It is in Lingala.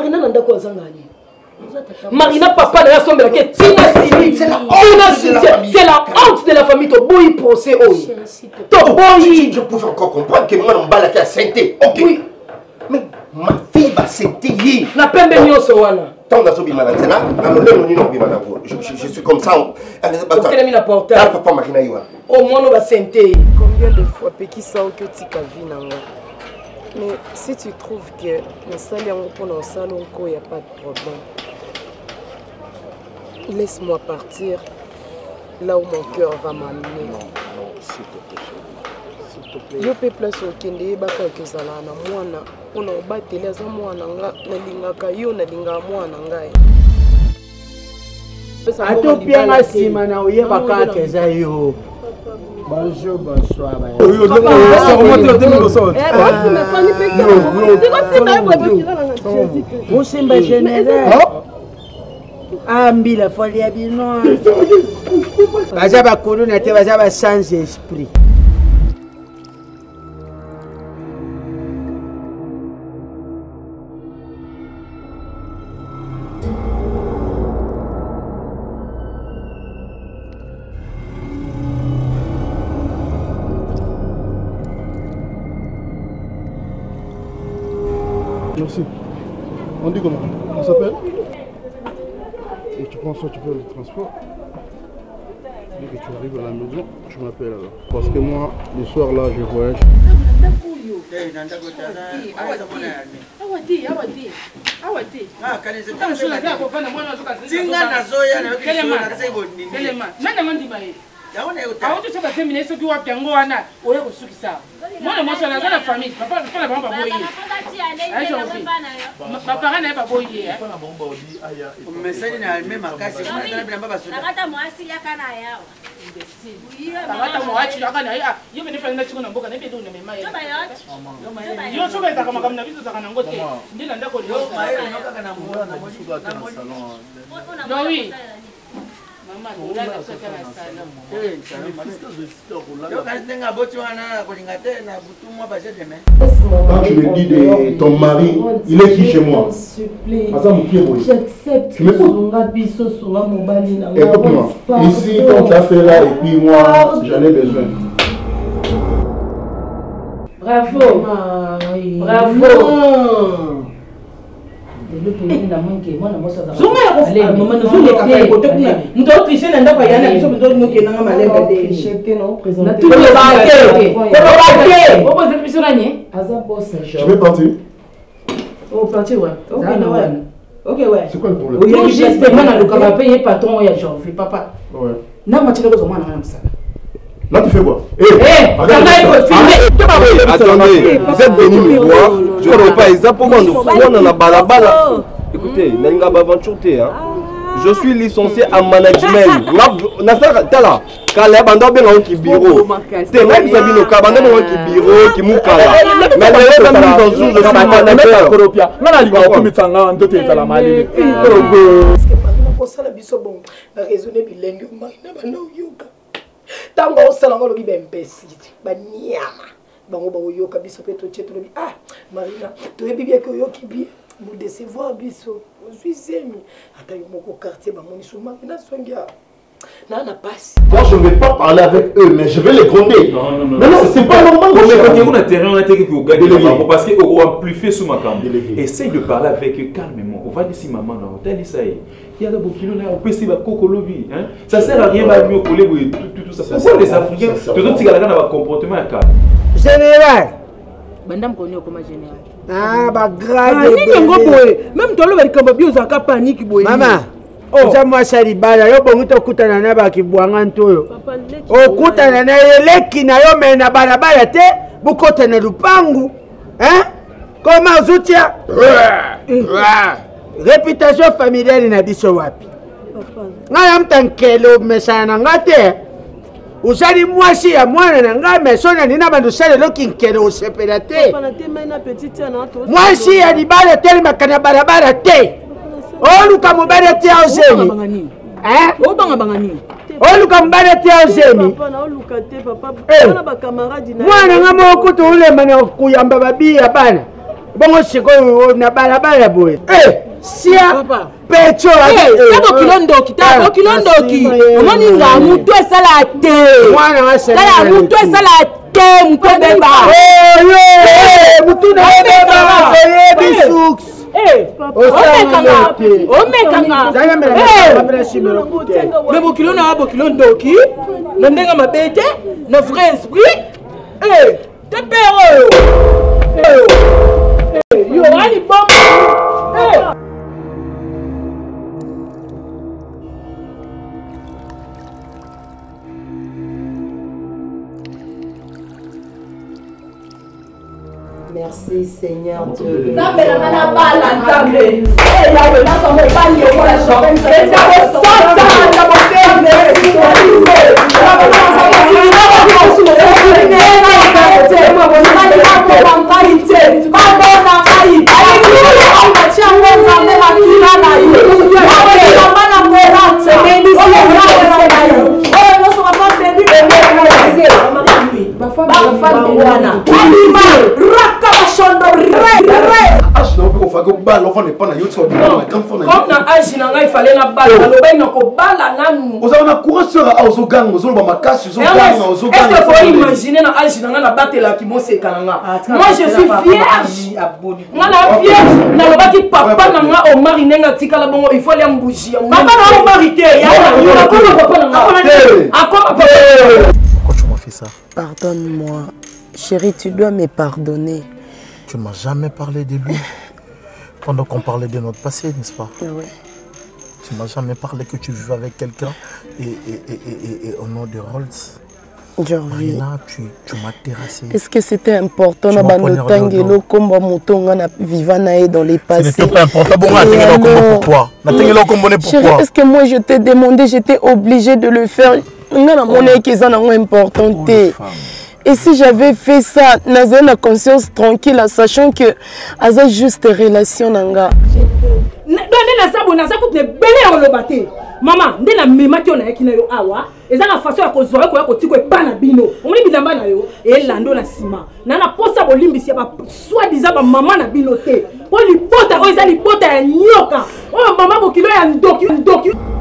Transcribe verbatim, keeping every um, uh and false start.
Marina nanda ko zangani. Marina papa n'a sombre que Tina Sini. C'est la honte de la famille. To boy procès oh. To boy. Je pouvais encore comprendre que moi on balade à Sainte. OK. Oui. Mais ma fille va s'étayer. Na pembe nyoso wana. Tant dans ce bimana là, je je suis comme ça. Elle est pas. Quelle est la porte? Papa Marina Iwa. Au moins on va s'étayer. Combien de fois Peki ça que tu as vu nanga. Mais si tu trouves que le salon pour le salon il n'y a pas de problème. Laisse-moi partir là où mon cœur va m'amener. Non, non, s'il te plaît, s'il te plaît. Je peux place au Kende, baka que ça là na mwana, on a battu les mwana nga na lingaka yo na linga mwana ngai. Atopia nga sima na oye baka keza yo. Bonjour, bonsoir. Oui, on va remonter au début de son. Eh, moi, c'est ma famille petite. Vous, c'est ma génération. Ambi la folie à bino. Baza ba kono na te baza ba sans esprit. Merci. On dit comment? On s'appelle? Et tu prends soit tu fais le transport. Dès que tu arrives à la maison, tu m'appelles alors. Parce que moi, le soir là, je voyage. Quand tu me dis de ton mari, il est qui chez moi? J'accepte. Écoute-moi, ici, quand tu as fait là, et puis moi, j'en ai besoin. Bravo. Bravo. Le pays n'a manqué, moi, moi, ça va. Allez, maman, nous sommes les cafés. Nous devons tricher dans la voyage, nous sommes tous nous qui n'avons pas l'air de tricher, non, présenter. Tout le monde Tu veux partir? Oh, partir, ouais. Ok, ouais. Ok, ouais. C'est quoi le problème? Oui, j'espère que le canapé est patron, il y a genre, fait papa. Ouais. Non, moi, tu n'as pas besoin de ça. Là, tu fais quoi? Eh, attendez, vous êtes venu me voir, je ne sais pas exactement de quoi on a balabala. Écoutez, Nalinga Baventure, je suis licencié en management. Tala, quand les bandits bien qui bureau, c'est là que vous avez bandits qui bureau, qui moukala. Mais les gens qui sont sous, je suis manager. Non, non, non, non, non, non, tango osalanga lobi bembesi banyama bango bayoka biso pe tocheto lobi ah Marina toyebi bien que yoki bien nous décevoir biso suis aimé ata yo moko quartier ba moni suma na songia na na passe. Moi je ne vais pas parler avec eux mais je vais les gronder. Non non non. Non non, c'est pas normal. Mais quand on a terrain on a été que vous gagnez parce que on a plus fait sous ma camp. Essaye de parler avec eux calmement. On va dire si maman là, on t'a dit ça. Il y a des bouquins là, on peut essayer de cocolobi, hein. Ça sert à rien de mieux coller tout tout ça. Pourquoi les Africains, tout autres Tigala dans un comportement à calme. Général. Madame connaît comment général. Ah bah grave. Même toi le welcome bio ça panique boy. Maman. Oh, ça moi ça libala yo bongo to kutana na ba kibwanga ntoyo. O kutana na eleki na yo mena barabara te, bukote na lupangu. Hein? Comment zutia? Réputation familiale na biso wapi? Nga mtankelo mesana ngate. Usali mwasi ya mwana na nga mesona nina bandu sale lokinkelo usepelate. Mwasi ya libala teli makana barabara te. Oluka mubare te ozemi. Eh? Obanga bangani. Oluka mubare te ozemi. Papa oluka te papa. Mwana nga moko to ule mane kuyamba babi ya bana. bongo sikoyo na balabala boye sia pecho tabo kilondoki tabo kilondoki omoni nga mutu esala te tala mutu esala te mutu beba oyo mutu na beba oyebi suks omekanga me bokilo na bokilo ndoki na ndenge mabe te na vrai esprit te pere oyo yo ani bomba Merci Seigneur Dieu. Comme na âge na ngai fallait na bala loba ina ko bala nanu oza na coureur a ozo gang ozo ba makasi ozo gang ozo gang est-ce que faut imaginer na âge na nga na batela ki moseka na nga moi je suis vierge nga na vierge na loba ki papa na nga o mari nenga tikala bongo il faut aller mbougie papa na o mari te ya na ko papa na nga encore papa. Pourquoi tu m'as fait ça? Pardonne-moi chérie, tu dois me pardonner. Tu ne m'as jamais parlé de lui pendant qu'on parlait de notre passé, n'est-ce pas? Oui. Tu ne m'as jamais parlé que tu vivais avec quelqu'un et, et, et, et, et au nom de Rolls. Jorvi. Là, tu, tu m'as terrassé. Est-ce que c'était important dans le combat mouton vivant dans les passés? Ce n'était pas important. Bon, alors... pourquoi? Chérie, est-ce que moi je t'ai demandé, j'étais obligée de le faire? Oh. Important. Et si j'avais fait ça, j'avais une conscience tranquille, sachant que c'est juste une relation. Maman, ndé na mema ki ona yakina yo awa, eza na façon ya kozwa ko ya kotiko epana bino. Omoni bilamba na yo, e lando na sima. Na na posa bolimbisi ba soit disant ba maman na bino te. Po li bota o eza li bota ya nyoka. O maman bokilo ya ndoki ndoki.